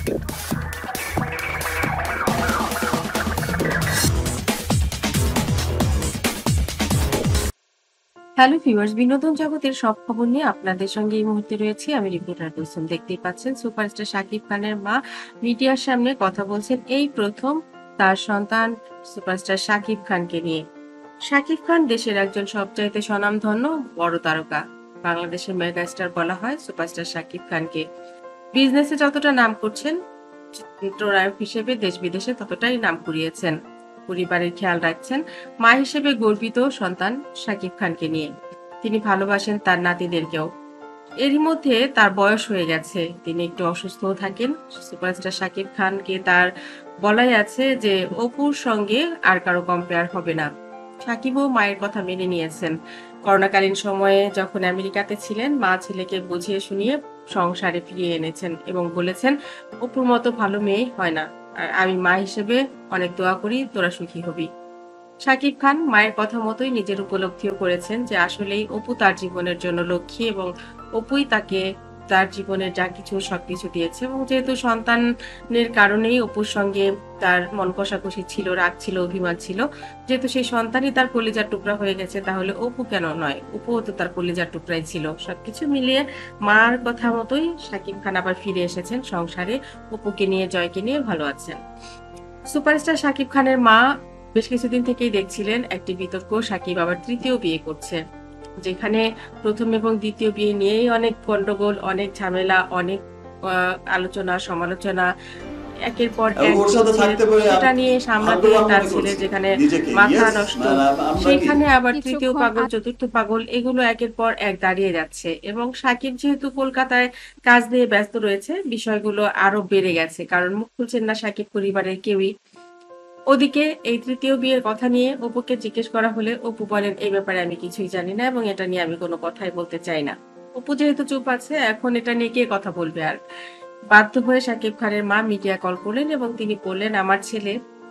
Hello viewers, বিনোদন জগতের সব খবর নিয়ে আপনাদের সঙ্গে এই মুহূর্তে রয়েছি আমি রিপোর্টার কুলসুম। দেখতেই পাচ্ছেন সুপারস্টার শাকিব খানের মা মিডিয়ার সামনে কথা বলছেন এই প্রথম তার সন্তান সুপারস্টার শাকিব খানকে নিয়ে। শাকিব খান দেশের একজন সবচাইতে স্বনামধন্য বড় তারকা। বাংলাদেশের মেগাস্টার বলা হয় সুপারস্টার শাকিব খানকে। বিজনেসে যতটা নাম করছেন, চিত্রনায়ক হিসেবে দেশ বিদেশে ততটাই নাম কুড়িয়েছেন। পরিবারের খেয়াল রাখছেন, মা হিসেবে গর্বিত সন্তান শাকিব খানকে নিয়ে। তিনি ভালোবাসেন তার নাতিদেরকেও। এরই মধ্যে তার বয়স হয়ে গেছে, তিনি একটু অসুস্থও থাকেন। সুপারস্টার শাকিব খানকে তার বলাই আছে যে অপুর সঙ্গে আর কারো কম্পেয়ার হবে না। সাকিবও মায়ের কথা মেনে নিয়েছেন। করোনাকালীন সময়ে যখন আমেরিকাতে ছিলেন, মা ছেলেকে বুঝিয়ে শুনিয়ে সংসারে ফিরিয়ে এনেছেন এবং বলেছেন, অপুর মতো ভালো মেয়ে হয় না। আর আমি মা হিসেবে অনেক দোয়া করি তোরা সুখী হবি। শাকিব খান মায়ের কথা মতোই নিজের উপলব্ধিও করেছেন যে আসলেই অপু তার জীবনের জন্য লক্ষ্মী এবং অপুই তাকে তার জীবনের যা কিছু সবকিছু দিয়েছে। এবং যেহেতু সন্তানের কারণেই অপুর সঙ্গে তার মন কষাকষি ছিল, রাগ ছিল, অভিমান ছিল, যেহেতু সেই সন্তানই তার কলিজার টুকরা হয়ে গেছে, তাহলে অপু কেন নয়, অপুও তো তার কলিজার টুকরাই ছিল। সবকিছু মিলিয়ে মার কথা মতোই শাকিব খান আবার ফিরে এসেছেন সংসারে, অপুকে নিয়ে, জয়কে নিয়ে ভালো আছেন। সুপারস্টার শাকিব খানের মা বেশ কিছুদিন থেকেই দেখছিলেন একটি বিতর্ক, শাকিব আবার তৃতীয় বিয়ে করছে, যেখানে প্রথম এবং দ্বিতীয় বিয়ে নিয়েই অনেক গন্ডগোল, অনেক ঝামেলা, অনেক আলোচনা সমালোচনা, একের পর এক চলছে। সেটা নিয়ে সামলাতে তার ছেলে যেখানে মাথা নষ্ট, সেখানে আবার তৃতীয় কিছুক্ষণ পাগল, চতুর্থ পাগল, এগুলো একের পর এক দাঁড়িয়ে যাচ্ছে। এবং শাকিব যেহেতু কলকাতায় কাজ নিয়ে ব্যস্ত রয়েছে, বিষয়গুলো আরো বেড়ে গেছে, কারণ মুখ খুলছেন না শাকিব পরিবারের কেউই। ওদিকে এই তৃতীয় বিয়ের কথা নিয়ে অপুকে জিজ্ঞেস করা হলে অপু বলেন, এই ব্যাপারে আমি কিছুই জানি না এবং এটা নিয়ে আমি কোনো কথাই বলতে চাই না। অপু যেহেতু চুপ আছে, এখন এটা নিয়ে কে কথা বলবে আর। বাধ্য হয়ে শাকিব খানের মা মিডিয়া কল করলেন এবং তিনি বললেন, আমার ছেলে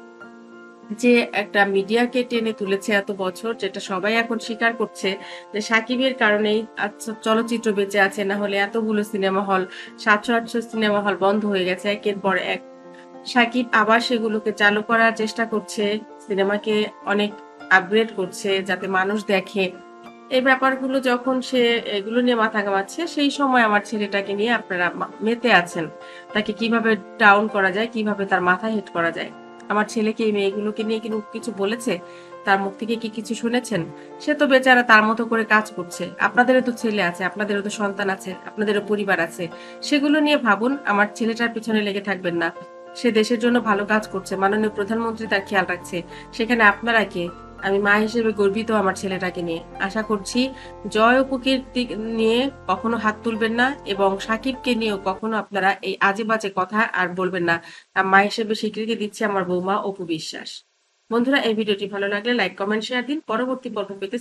যে একটা মিডিয়াকে টেনে তুলেছে এত বছর, যেটা সবাই এখন স্বীকার করছে যে সাকিবের কারণেই চলচ্চিত্র বেঁচে আছে, না হলে এতগুলো সিনেমা হল, 700-800 সিনেমা হল বন্ধ হয়ে গেছে একের পর এক। সাকিব আবার সেগুলোকে চালু করার চেষ্টা করছে, সিনেমাকে অনেক আপগ্রেড করছে যাতে মানুষ দেখে। এই ব্যাপারগুলো যখন সে এগুলো নিয়ে মাথা ঘামাচ্ছে, সেই সময় আমার ছেলেটাকে নিয়ে আপনারা মেতে আছেন। তাকে কিভাবে ডাউন করা যায়, কিভাবে তার মাথা হেট করা যায়। আমার ছেলেকে এই মেয়েগুলোকে নিয়ে কিছু বলেছে? তার মুখ থেকে কি কিছু শুনেছেন? সে তো বেচারা তার মতো করে কাজ করছে। আপনাদেরও তো ছেলে আছে, আপনাদেরও তো সন্তান আছে, আপনাদেরও পরিবার আছে। সেগুলো নিয়ে ভাবুন, আমার ছেলেটার পিছনে লেগে থাকবেন না। সে দেশের জন্য ভালো কাজ করছে, মাননীয় প্রধানমন্ত্রী তার খেয়াল রাখছে। সেখানে আপনারা কে? আমি মা হিসেবে গর্বিত আমার ছেলেটাকে নিয়ে। আশা করছি জয় অপুকে নিয়ে কখনো হাত তুলবেন না এবং সাকিবকে নিয়েও কখনো আপনারা এই আজে বাজে কথা আর বলবেন না। মা হিসেবে স্বীকৃতি দিচ্ছে আমার বৌমা অপু বিশ্বাস। বন্ধুরা, এই ভিডিওটি ভালো লাগলে লাইক, কমেন্ট, শেয়ার দিন। পরবর্তী পর্ব পেতে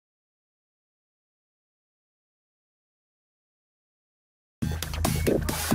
সাবস্ক্রাইব